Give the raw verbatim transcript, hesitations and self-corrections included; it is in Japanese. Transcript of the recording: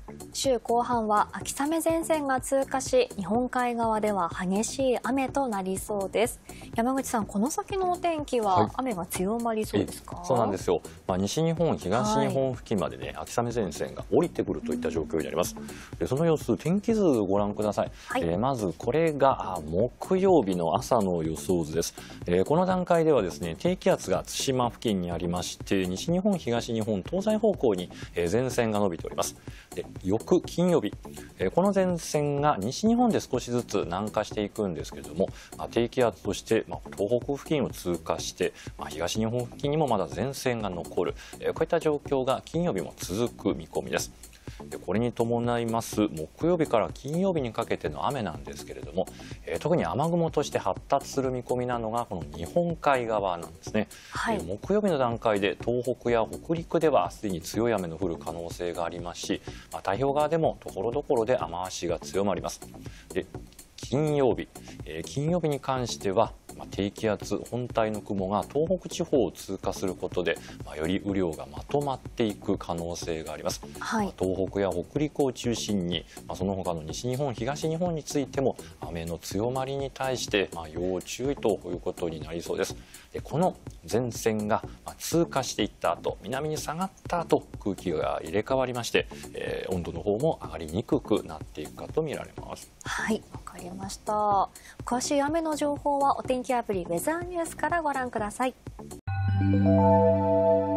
週後半は秋雨前線が通過し、日本海側では激しい雨となりそうです。山口さん、この先のお天気は雨が強まりそうですか？はい、 そうなんですよ。まあ、西日本、東日本付近までね、はい、秋雨前線が降りてくるといった状況になります。でその様子、天気図をご覧ください。はい、えー、まずこれが木曜日の朝の予想図です。えー、この段階ではですね、低気圧が対馬付近にありまして、西日本、東日本、東西方向に前線が伸びております。で翌金曜日、えー、この前線が西日本で少しずつ南下していくんですけれども、まあ、低気圧として、まあ、東北付近を通過して、まあ、東日本付近にもまだ前線が残る、えー、こういった状況が金曜日も続く見込みです。でこれに伴います木曜日から金曜日にかけての雨なんですけれども、えー、特に雨雲として発達する見込みなのがこの日本海側なんですね。はい、木曜日の段階で東北や北陸ではすでに強い雨の降る可能性がありますし、まあ、太平洋側でもところどころで雨足が強まります。で金曜日、えー、金曜日に関してはまあ、低気圧本体の雲が東北地方を通過することで、まあ、より雨量がまとまっていく可能性があります。はい、東北や北陸を中心に、まあ、その他の西日本、東日本についても雨の強まりに対して、まあ、要注意ということになりそうです。でこの前線が通過していった後、南に下がった後、空気が入れ替わりまして、えー、温度の方も上がりにくくなっていくかと見られます。 はい、わかりました。詳しい雨の情報はお天気アプリウェザーニュースからご覧ください。